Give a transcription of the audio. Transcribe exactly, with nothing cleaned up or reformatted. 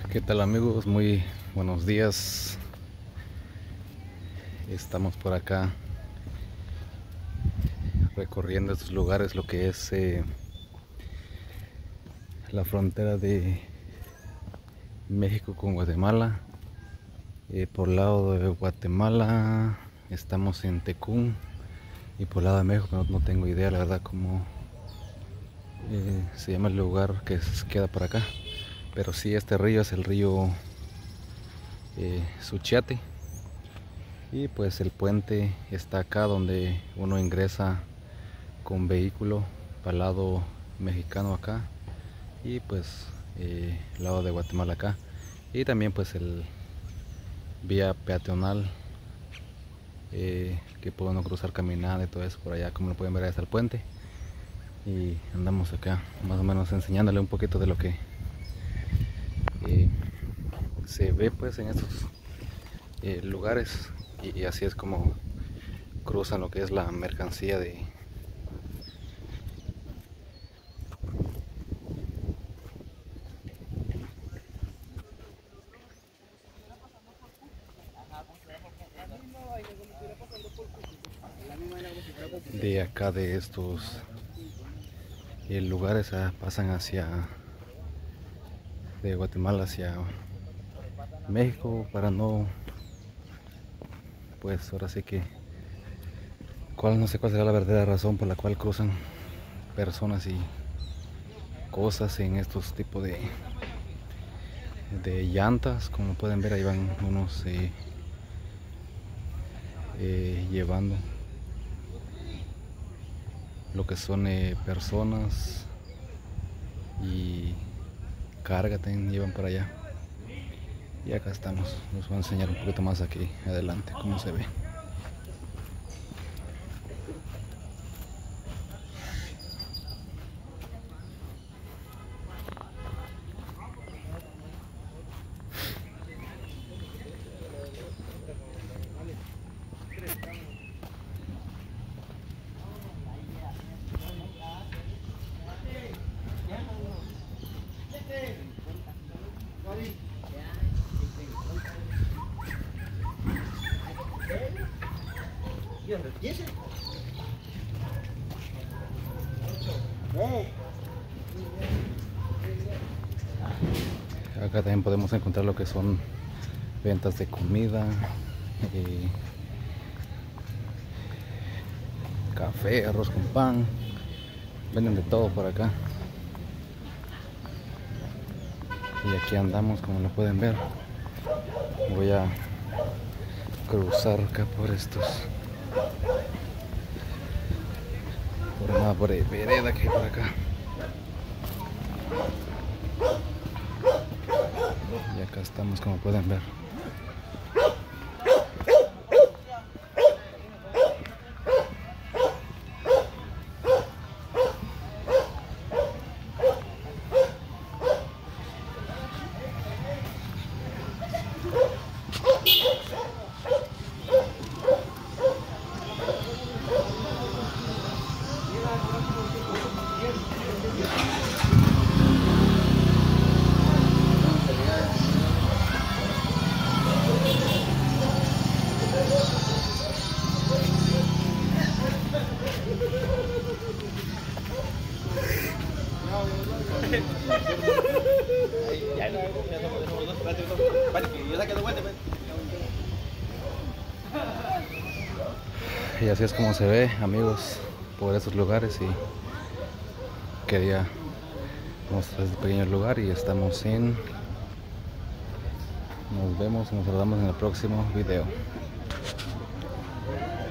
¿Qué tal amigos? Muy buenos días. Estamos por acá recorriendo estos lugares, lo que es eh, la frontera de México con Guatemala. Eh, por el lado de Guatemala estamos en Tecún y por el lado de México no, no tengo idea la verdad cómo eh, se llama el lugar que queda por acá, pero sí, este río es el río eh, Suchiate. Y pues el puente está acá donde uno ingresa con vehículo para el lado mexicano acá y pues eh, el lado de Guatemala acá, y también pues el vía peatonal eh, que puede uno cruzar caminando y todo eso por allá. Como lo pueden ver, ahí está el puente y andamos acá más o menos enseñándole un poquito de lo que eh, se ve pues en estos eh, lugares. Y así es como cruzan lo que es la mercancía de de acá, de estos eh, lugares. ah, pasan hacia de Guatemala hacia México para no, pues ahora sí que cuál no sé cuál será la verdadera razón por la cual cruzan personas y cosas en estos tipos de de llantas. Como pueden ver, ahí van unos eh, eh, llevando lo que son eh, personas y carga también llevan para allá. Y acá estamos, les voy a enseñar un poquito más aquí adelante cómo se ve. Acá también podemos encontrar lo que son ventas de comida, eh, café, arroz con pan, venden de todo por acá. Y aquí andamos, como lo pueden ver. Voy a cruzar acá por estos, por una vereda que hay por acá. Y acá estamos, como pueden ver. Y así es como se ve, amigos, por esos lugares. Y quería mostrar este pequeño lugar. Y estamos en, nos vemos, nos saludamos en el próximo video.